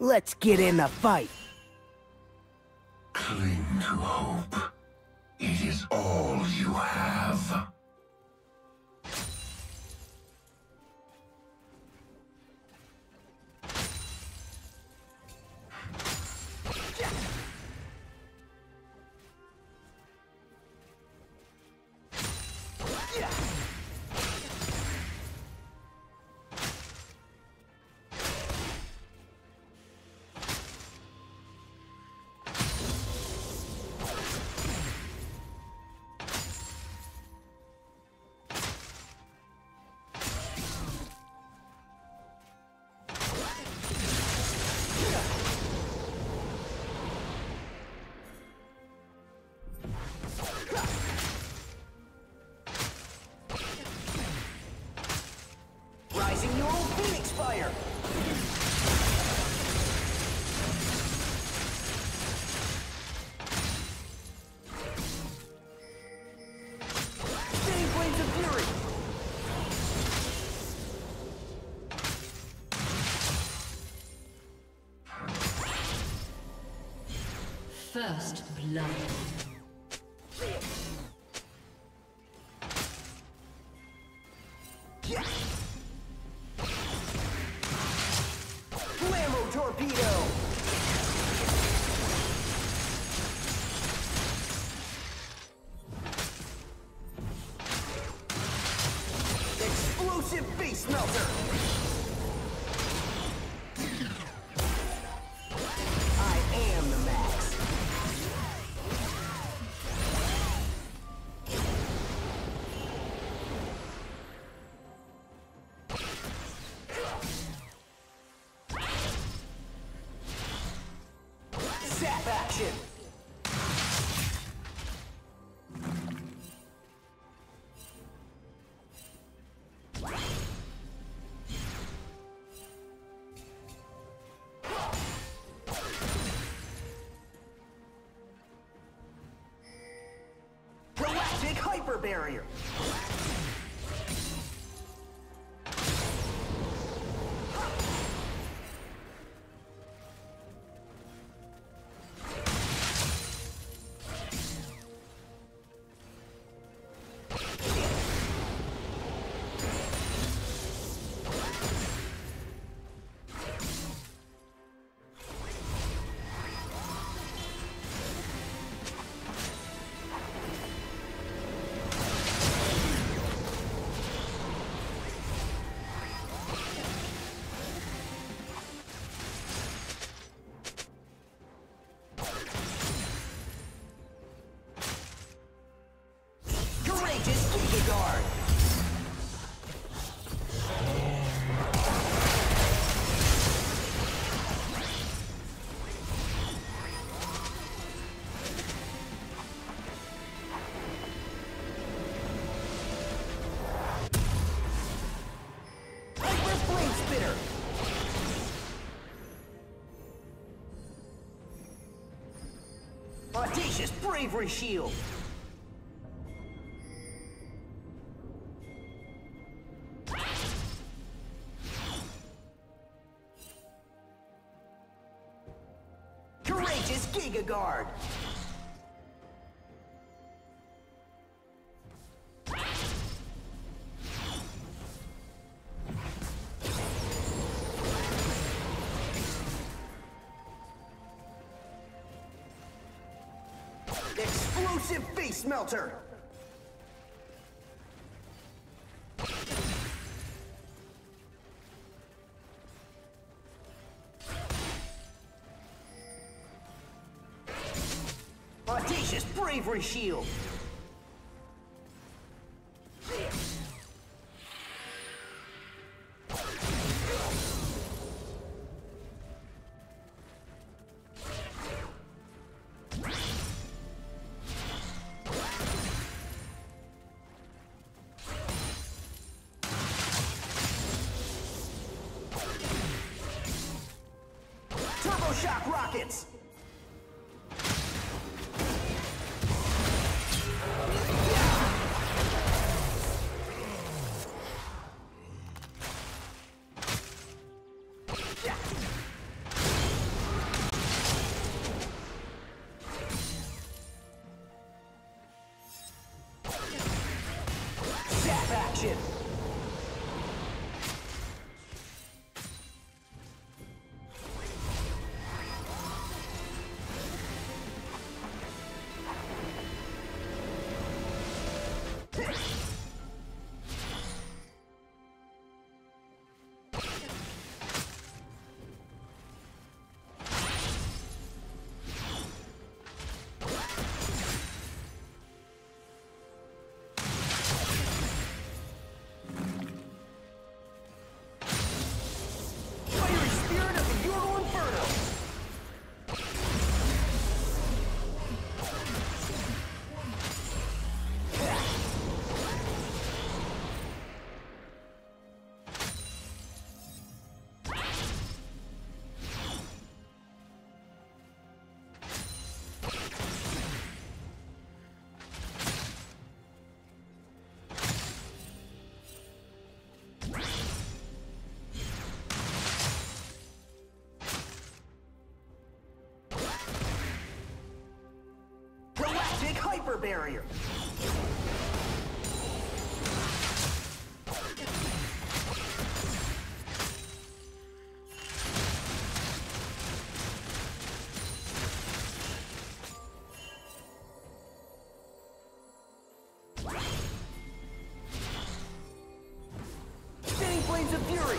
Let's get in the fight. Cling to hope. It is all you have. First blood. Blammo torpedo! Explosive face melter! I am the max. Zap action! Galactic hyper barrier! Audacious bravery shield! Courageous Giga Guard! Explosive face melter! Audacious bravery shield! Turbo shock rockets! action! Hyper barrier. Spinning blades of fury.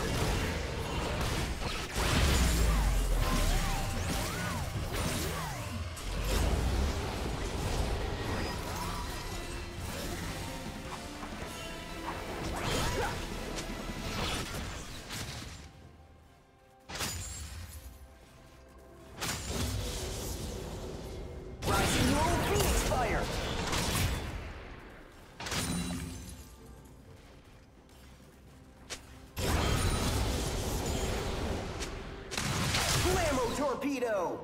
Torpedo!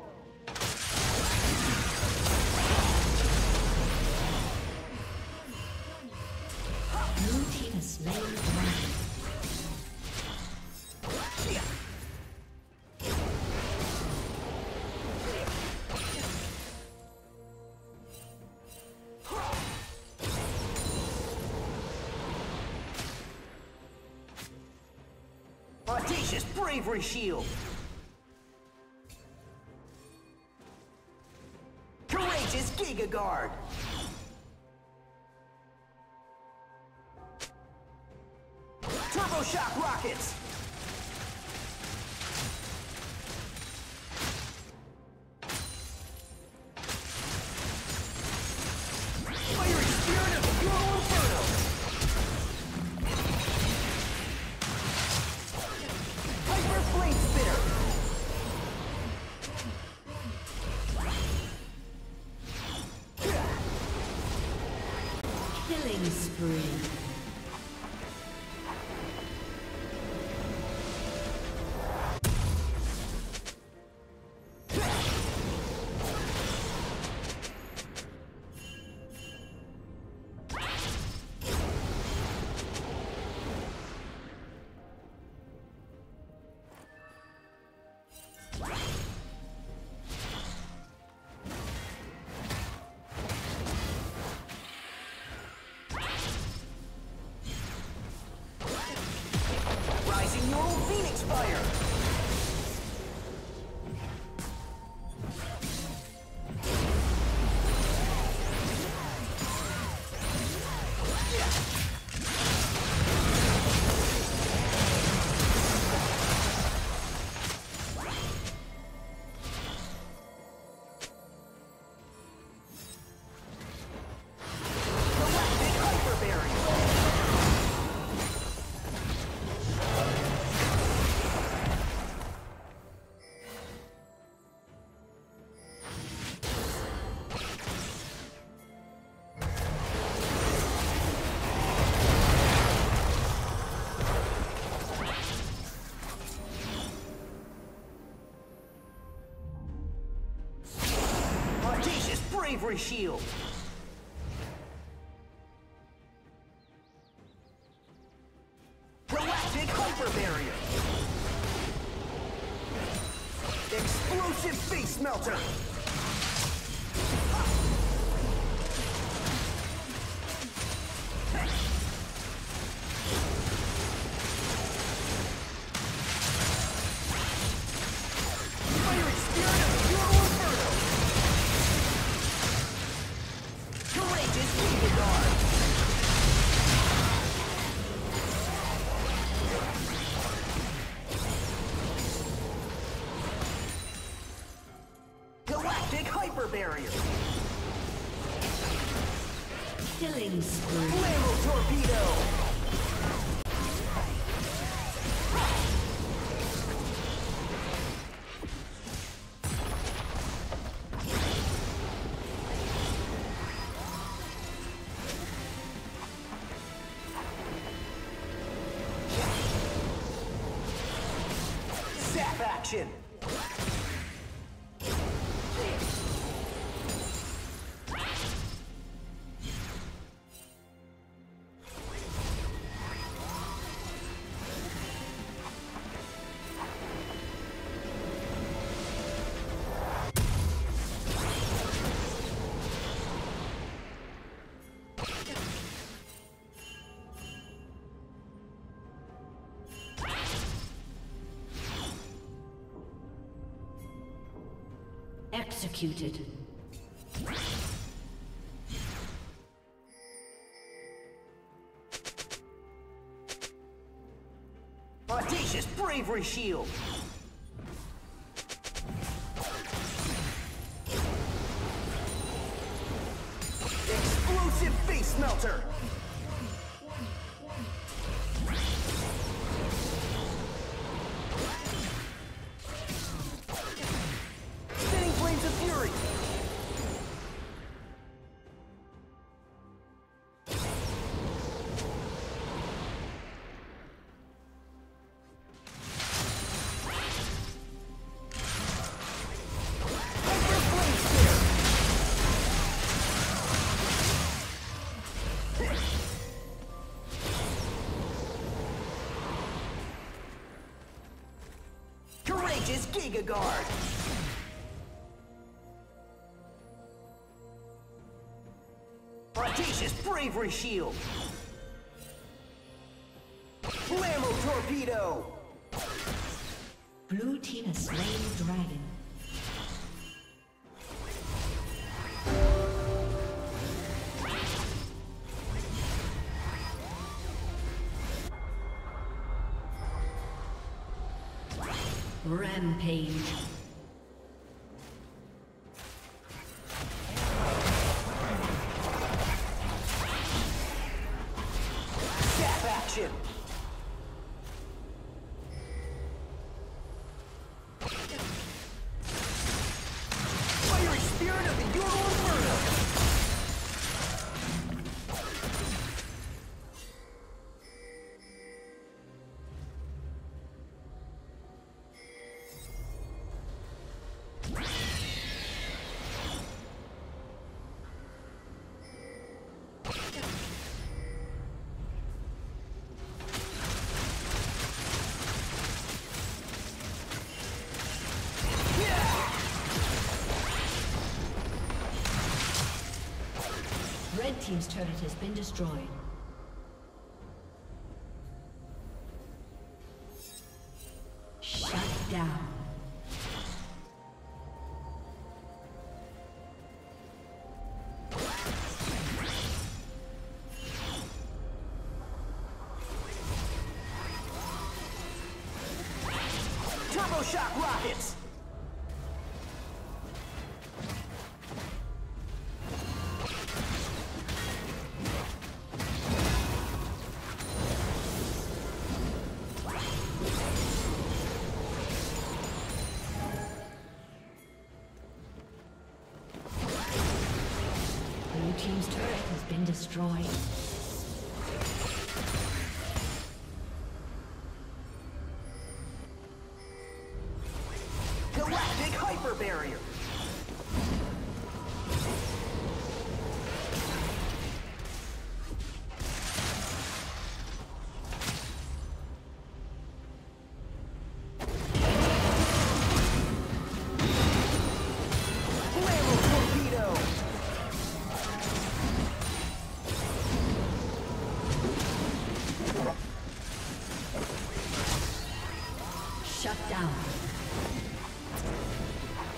Blue team has slain the dragon. Audacious bravery shield! Courageous Giga Guard! Turbo shock rockets! Fiery spirit of the Euro Inferno! Hyper flame spitter! Killing spree. Phoenix fire! Bravery shield! Galactic hyper barrier! Explosive face melter! spirit of the Urgot Inferno! Courageous Giga Guard! Galactic Hyper Barrier! Killing spree. Flammo Torpedo! Zap action! Executed. Audacious Bravery Shield! Explosive Face Melter! Spinning Flames of Fury! Hyper Flame Spear! Courageous Giga Guard! Audacious Bravery Shield! Flammo Torpedo! Blue team has slain the dragon. Rampage. Zap action! Fiery Spirit of the Urgot Inferno! Red team's turret has been destroyed. Shut down. Turbo Shock Rockets! Blue team's turret has been destroyed. Galactic Hyper Barrier! Flammo Torpedo! Shut down.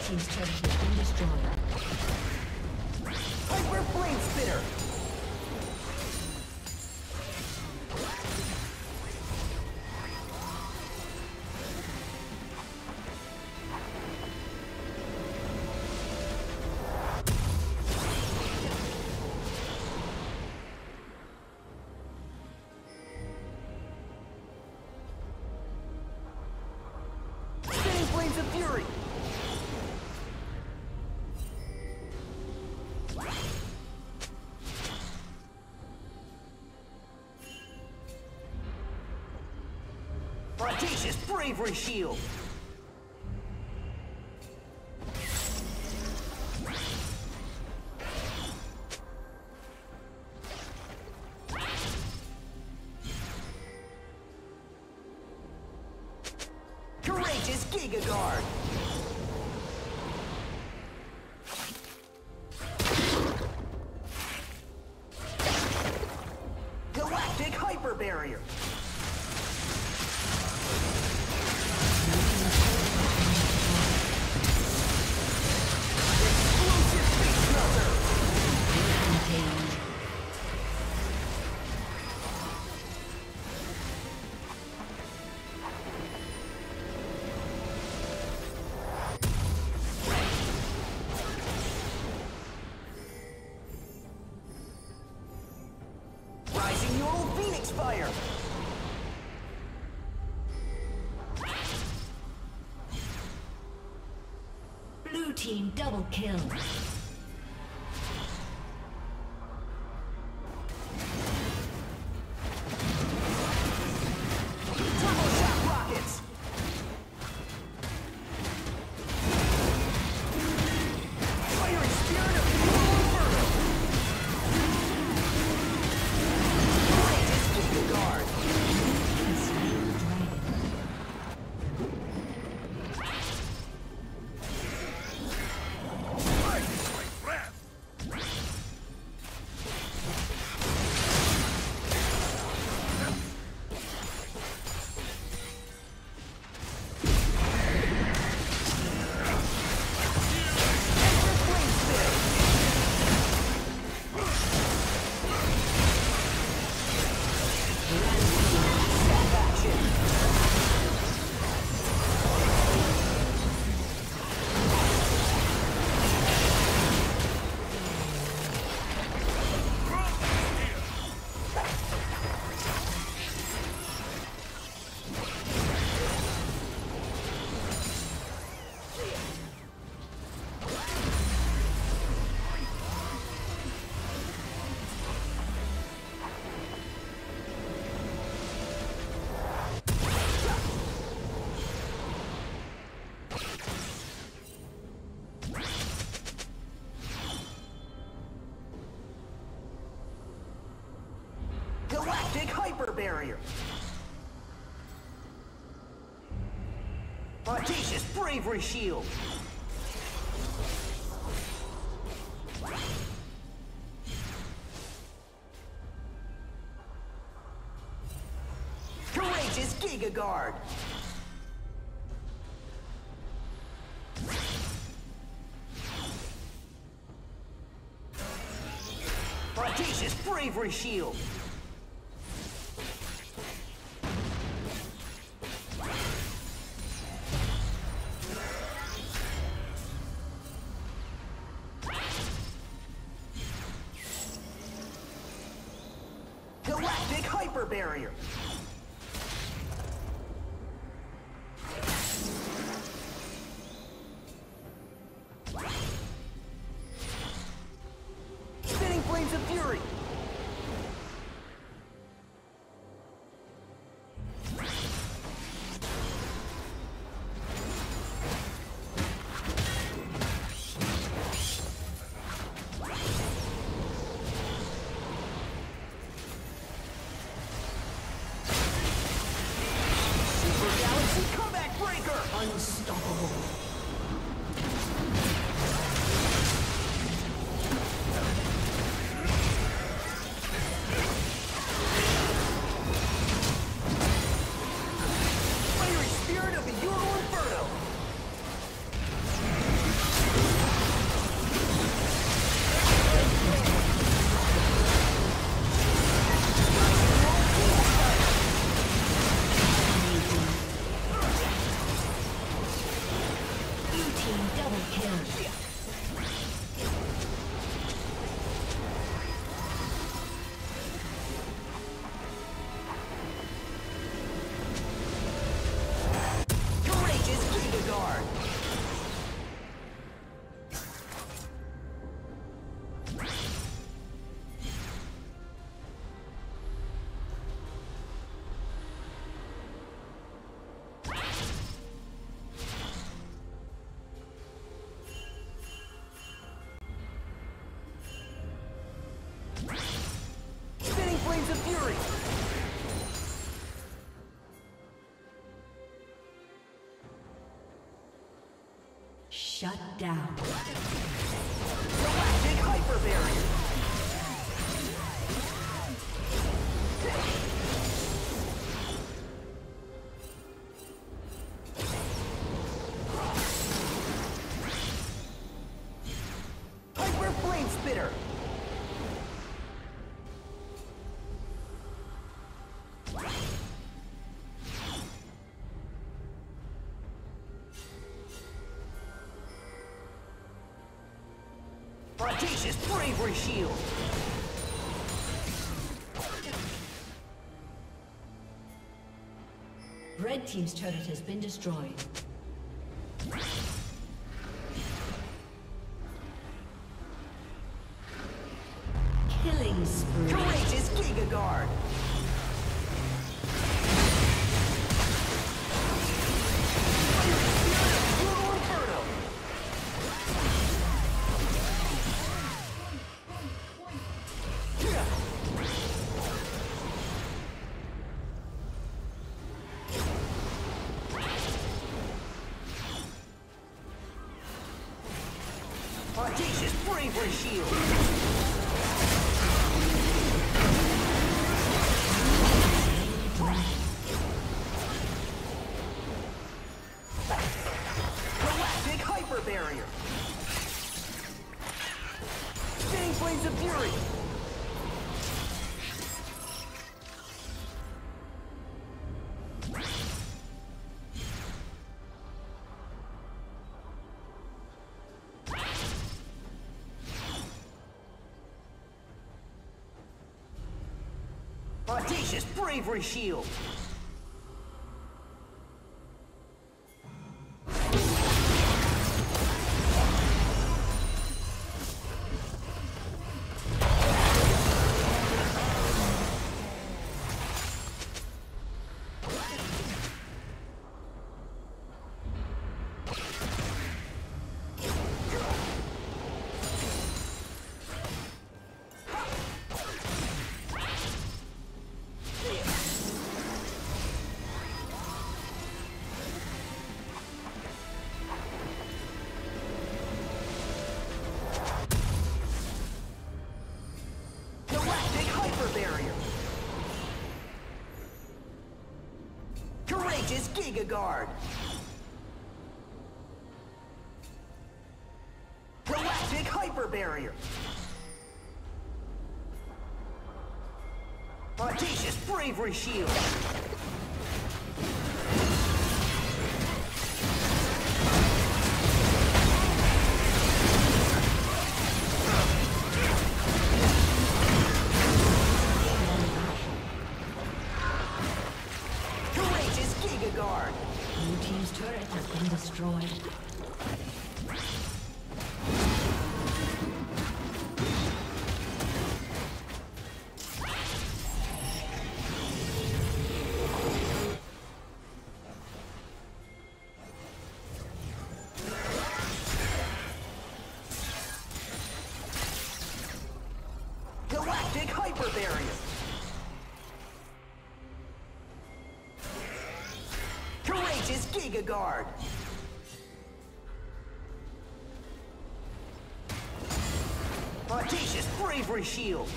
team's turret has been destroyed. Hyper Flame Spinner! Spinning Flames of Fury! Audacious Bravery Shield! Courageous Giga Guard! Galactic Hyper Barrier! Explosive Face Melter! Rising Neural Phoenix Fire! Blue team double kill. Turbo Shock Rockets! Fiery Spirit of Pure Inferno! Courageous Giga Guard! Slain the dragon. Galactic Hyper Barrier! Audacious Bravery Shield! Courageous Giga Guard! Audacious Bravery Shield! Galactic Hyper Barrier! Spinning Flames of Fury! Shut down. Galactic hyper barrier. Hyper flame spitter. Audacious bravery shield. Red team's turret has been destroyed. Killing spree. Courageous Giga Guard. Audacious bravery shield. Galactic hyper barrier. Spinning flames of fury. Audacious bravery shield. Courageous Giga Guard. Galactic hyper barrier. Audacious bravery shield. Guard. Blue team's turret has been destroyed. Galactic hyper barrier. Courageous Giga Guard. Audacious bravery shield.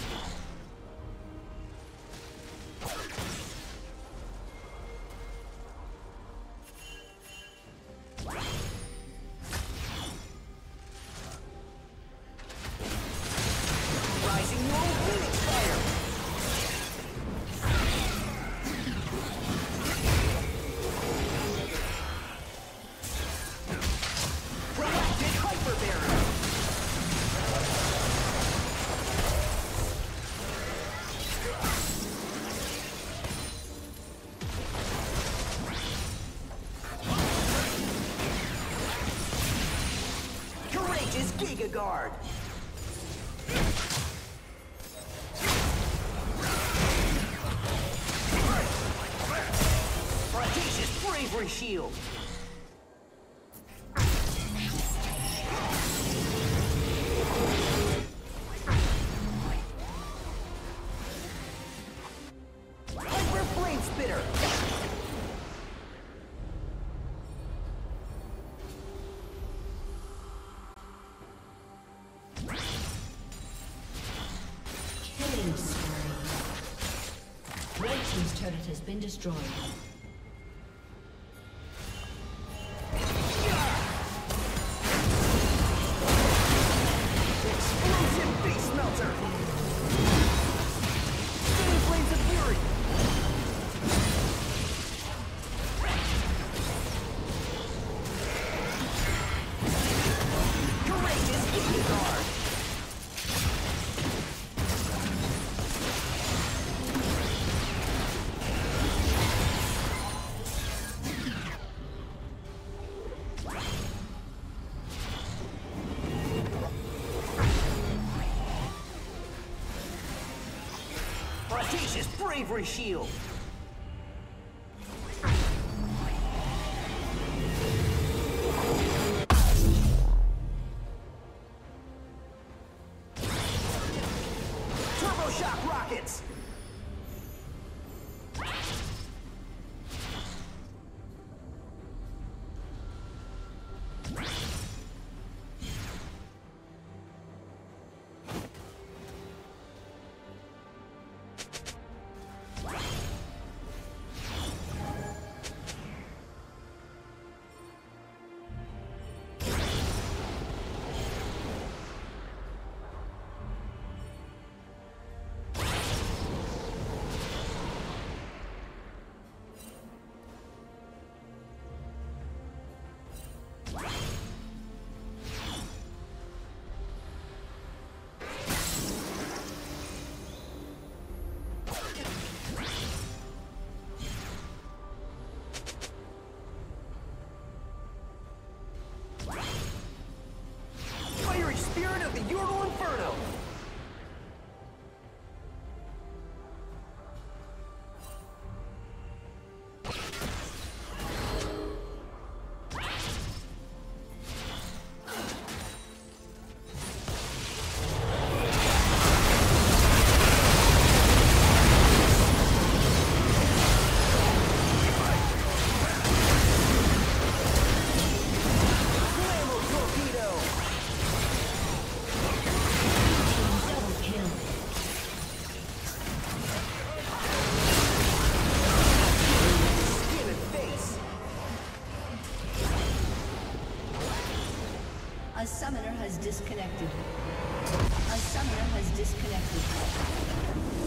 Rising World Phoenix Fire. Galactic hyper barrier. Courageous Giga Guard. Audacious bravery shield. Hyper flame spitter. Killing spree. Red team's turret has been destroyed. Explosive face melter! Spinning flames of fury! Courageous Eating Guard! Audacious Bravery Shield! Turbo Shock Rockets! Fiery Spirit of the Urgot Inferno! Flammo Torpedo! Double kill. Skin and face! A summoner has disconnected. A summoner has disconnected.